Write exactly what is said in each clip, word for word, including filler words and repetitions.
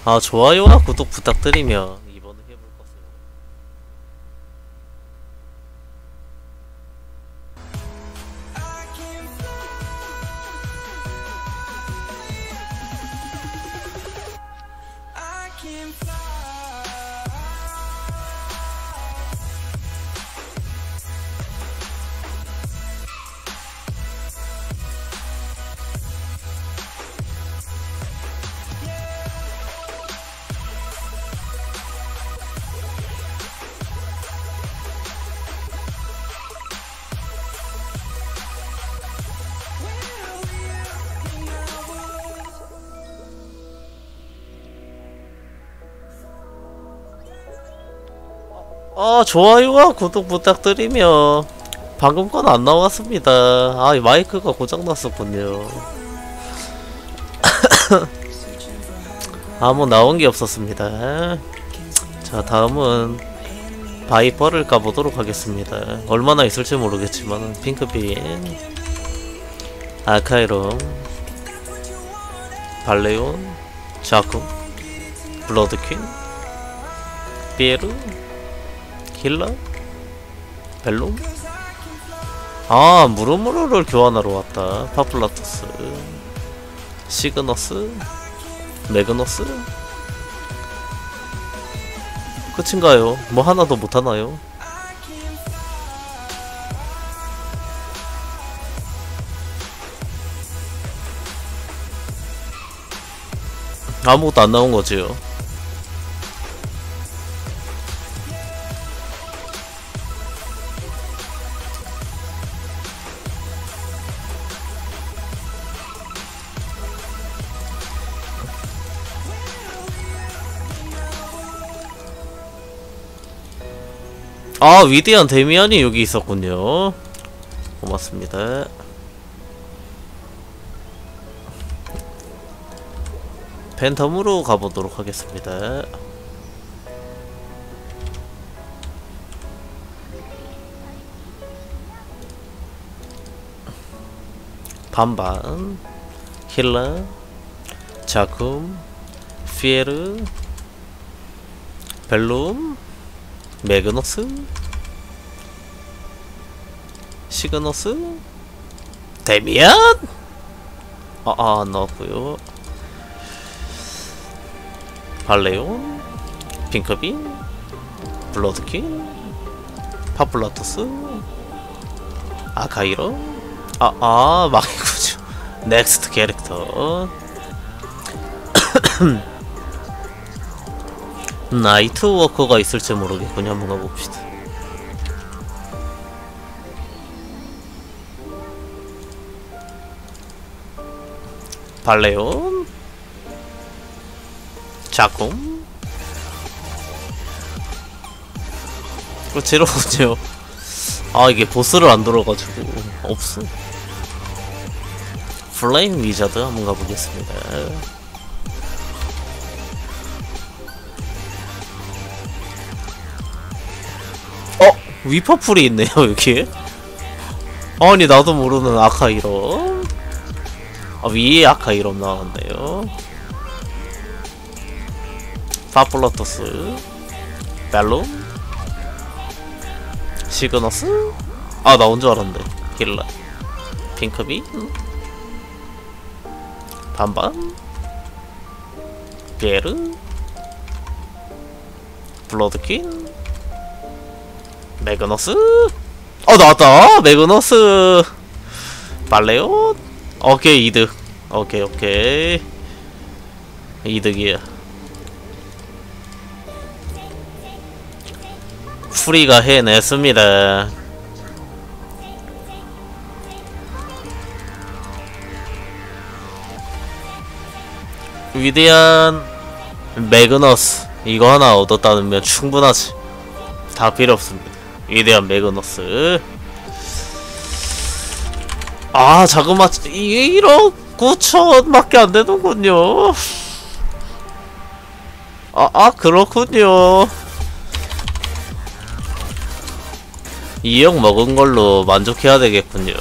아, 좋아요와 구독 부탁드리며 이번에 해볼 것은 아, 좋아요와 구독 부탁드리며 방금 건 안 나왔습니다. 아, 마이크가 고장났었군요. 아무 나온 게 없었습니다. 자, 다음은 바이퍼를 까보도록 하겠습니다. 얼마나 있을지 모르겠지만 핑크빈, 아카이롬, 발레온, 자쿠, 블러드퀸, 피에르, 힐러, 벨롬. 아, 무르무르를 교환하러 왔다. 파플라토스, 시그너스, 매그너스. 끝인가요? 뭐 하나 더 못하나요? 아무것도 안 나온 거지요. 아, 위대한 데미안이 여기 있었군요. 고맙습니다. 팬텀으로 가보도록 하겠습니다. 반반, 힐러, 자쿰, 피에르, 벨룸, 매그너스, 시그너스, 데미안! 아, 아, 안 나왔고요. 발레온, 핑크빈, 블러드퀸, 파플라토스, 아카이로. 아, 아, 망했구죠. 넥스트 캐릭터. 나이트워커가 있을지 모르겠군요. 한번 가봅시다. 발레온, 자쿰, 그렇지, 이러군요. 아, 이게 보스를 안 들어가지고 없어. 플레임 위자드 한번 가보겠습니다. 어? 위퍼풀이 있네요, 여기. 아니, 나도 모르는 아카이롬. 아, 위에 아카이롬 나왔네요. 파플라토스, 벨룸, 시그너스. 아, 나온 줄 알았는데. 힐러, 핑크빈, 반반, 피에르, 블러드퀸, 매그너스. 어, 나왔다. 매그너스, 발레온. 오케이, 이득. 오케이, 오케이, 이득이야. 프리가 해냈습니다. 위대한 매그너스 이거 하나 얻었다면 충분하지. 다 필요 없습니다. 위대한 매그너스. 아, 자그마 이게 일억 구천밖에 안 되는군요. 아, 아, 그렇군요. 이억 먹은 걸로 만족해야 되겠군요.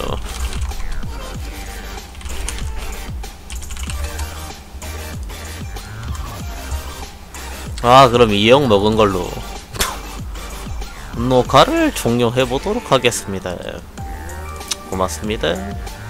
아, 그럼 이형 먹은 걸로 녹화를 종료해보도록 하겠습니다. 고맙습니다.